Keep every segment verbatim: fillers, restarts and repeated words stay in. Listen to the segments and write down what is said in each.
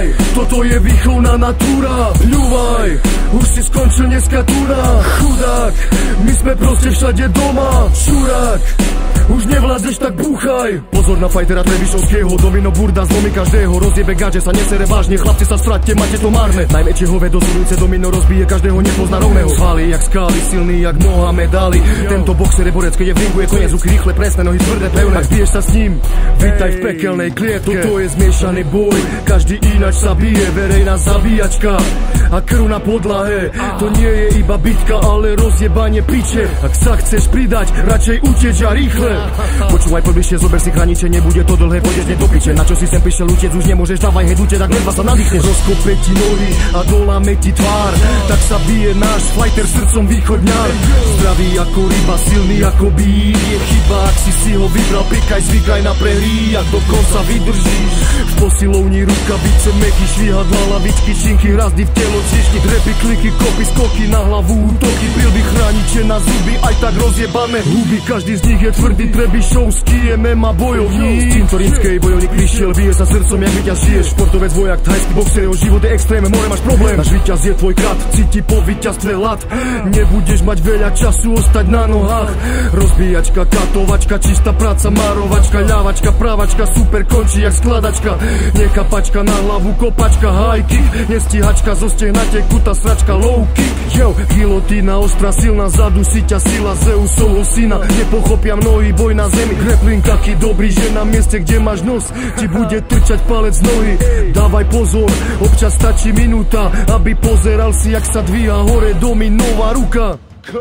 toto je výchovná natúra. Pľúvaj, už si skončil dneska túra. Chudák, my sme proste všade doma. Čurák, už nevládzeš, tak búchaj. Pozor na fajtera Trebišovského, domino burda zlomí každého. Rozjebe gáže, sa nesere vážne, chlapci sa stratte, máte to márne. Najväčšie hove dozorujúce domino rozbije každého, nepozná rovného. Svaly jak skály, silný jak Mohamed Ali. Tento boxer je borec, keď je v ringu, je koniec, ruky rýchle, presné, nohy tvrdé, pevné. Ak biješ sa s ním, vítaj v pekelnej klietke. Toto je zmiešaný boj, každý ináč sa bije, verejná zabíjačka a krv na podlahe. To nie je iba bitka, ale rozjebanie piče. Ak sa chceš pridať, radšej uteč a rýchle. Počúvaj pobližšie, zober si hraniče, nebude to dlhé, pôjdeš hneď do piče. Na čo si sem prišiel utiec, už nemôžeš, dávaj head uteč, ak ledva sa nadýchneš. Rozkope ti nohy a doláme ti tvár, tak sa bije náš fighter srdcom východňar. Zdravý ako ryba, silný ako bík, je chyba, ak si si ho vybral, pikaj, zvykaj na prehrí, ak do konca vydržíš. V posilovni rukavice, meky, švihadla, lavičky, činky, hrazdy v telo, cišky, drepy, kliky, kopy, skoky na hlavu, útoky, prilby, chrániče na zuby, aj tak rozjebané huby. Každý z nich je tvrdý, Trebišovský, em em á bojovník. Z cintorínskej bojovník prišiel, bije sa srdcom, jak víťaz žiješ. Športovec, vojak, thajský boxer, jeho život je extrém, more máš problém. Náš víťaz je tvoj kat, cíti po víťazstve hlad. Nebudeš mať veľa času ostať na nohách. Rozbíjačka, katovačka, čistá práca, marovačka, ľavačka, právačka, super končí jak skladačka. Nekapačka na hlavu, kopačka, high kick, nestíhačka, zo stehna tekutá sračka, low kick. Yo, gilotína, ostrá, silná, zadu si ťa sila Zeusovho syna. Nepochopia mnohí, boj na zemi, grappling taký dobrý, že na mieste, kde máš nos, ti bude trčať palec z nohy. Dávaj pozor, občas stačí minúta, aby pozeral si, jak sa dvíha hore dominová ruka.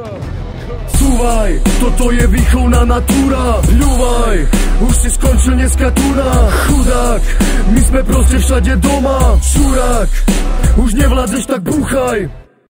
Súvaj, toto je výchovná natúra. Pľúvaj, už si skončil dneska túra. Chudák, my sme proste všade doma. Čurák, už nevládzeš, tak búchaj.